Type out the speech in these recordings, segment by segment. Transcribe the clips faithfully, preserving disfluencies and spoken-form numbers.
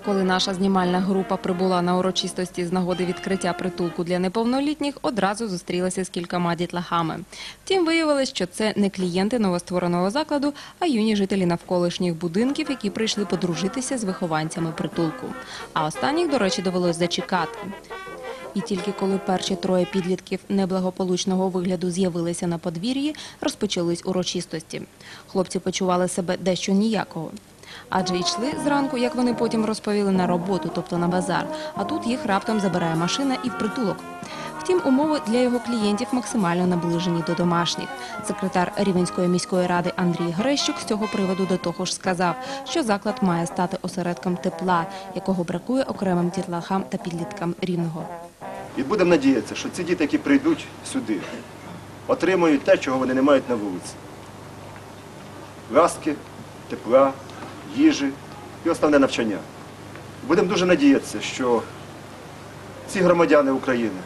Коли наша знімальна група прибула на урочистості з нагоди відкриття притулку для неповнолітніх, одразу зустрілася з кількома дітлахами. Втім, виявилось, що це не клієнти новоствореного закладу, а юні жителі навколишніх будинків, які прийшли подружитися з вихованцями притулку. А останніх, до речі, довелось зачекати. І тільки коли перші троє підлітків неблагополучного вигляду з'явилися на подвір'ї, розпочались урочистості. Хлопці почували себе дещо ніяково. Адже йшли зранку, як вони потім розповіли, на роботу, тобто на базар, а тут їх раптом забирає машина і в притулок. Втім, умови для його клієнтів максимально наближені до домашніх. Секретар Рівненської міської ради Андрій Грещук з цього приводу до того ж сказав, що заклад має стати осередком тепла, якого бракує окремим дітлахам та підліткам Рівного. І будемо надіятися, що ці діти, які прийдуть сюди, отримують те, чого вони не мають на вулиці. Ласки, тепла, їжі і основне навчання. Будемо дуже надіятися, що ці громадяни України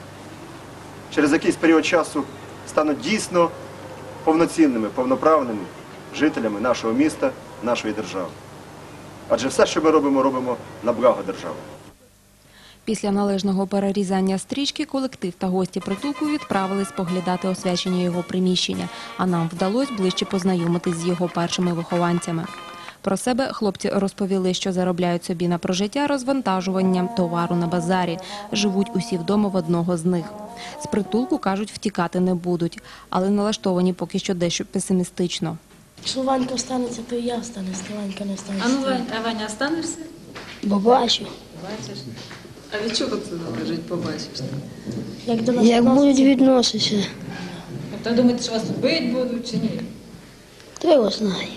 через якийсь період часу стануть дійсно повноцінними, повноправними жителями нашого міста, нашої держави. Адже все, що ми робимо, робимо на благо держави. Після належного перерізання стрічки колектив та гості притулку відправились поглядати освячення його приміщення, а нам вдалося ближче познайомитись з його першими вихованцями. Про себе хлопці розповіли, що заробляють собі на прожиття розвантажуванням товару на базарі. Живуть усі вдома в одного з них. З притулку, кажуть, втікати не будуть, але налаштовані поки що дещо песимістично. Якщо Ванька останеться, то і я останусь, то Ванька не останеться. А ну, Вань, а Ваня, останешся? Бо бачу. Бачиш? А від чого це залежить, побачиш? Як до нас Як будуть відносяться, відноситися, Тобто думаєте, що вас бить будуть чи ні? то його знає.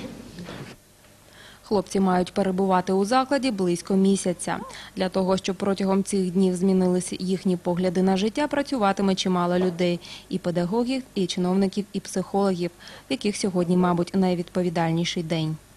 Хлопці мають перебувати у закладі близько місяця. Для того, щоб протягом цих днів змінилися їхні погляди на життя, працюватиме чимало людей – і педагогів, і чиновників, і психологів, в яких сьогодні, мабуть, найвідповідальніший день.